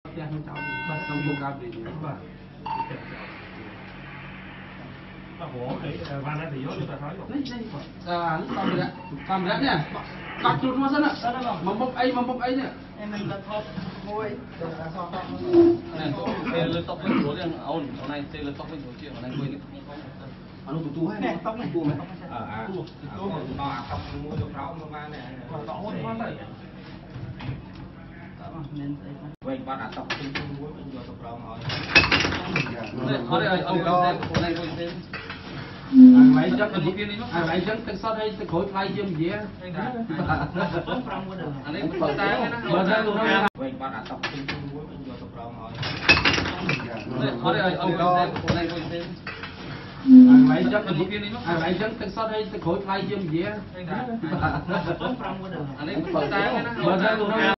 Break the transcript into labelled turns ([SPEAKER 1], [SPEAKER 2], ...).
[SPEAKER 1] ផ្ទះខ្ញុំចោលក្នុងគោលការណ៍នេះបាទ
[SPEAKER 2] អូបានតែយកទៅហើយ
[SPEAKER 1] នេះនេះបាទសម្ភារៈនេះកាត់ជូតមកសិនមកមុខអីនេះ
[SPEAKER 3] មិនលថតមួយទៅអសតនេះ
[SPEAKER 4] ពេលលើតុវិញព្រោះយើងអូនណៃពេលលើតុវិញព្រោះជាណៃមួយនេះ
[SPEAKER 1] អនុបន្ទូហើយ
[SPEAKER 3] នេះតុនេះទូមែន
[SPEAKER 2] តុដល់អាតុមួយទៅក្រោមមកបានដែរ
[SPEAKER 3] តអូនមកទៅតមានស្អី
[SPEAKER 2] វិញបាត់អាតុមួយវិញយកទៅក្រោមឲ្យ
[SPEAKER 4] អត់ឲ្យអូនណៃមួយទេ
[SPEAKER 1] ហើយចឹងហើយចឹងទឹកសុទ្ធឲ្យទឹកក្រូចថ្លៃជាងនិយាយ
[SPEAKER 3] 5មួយ
[SPEAKER 4] អានេះមិនតាណា
[SPEAKER 1] បើតែ
[SPEAKER 2] វិញបាត់អាតុមួយវិញយកទៅក្រោមឲ្យ
[SPEAKER 4] អត់ឲ្យអូនណៃមួយទេ
[SPEAKER 1] ហើយចឹងទឹកសុទ្ធឲ្យទឹកក្រូចថ្លៃជាងនិយាយ
[SPEAKER 3] 5មួយ
[SPEAKER 4] អានេះមិនតាណា
[SPEAKER 1] បើតែ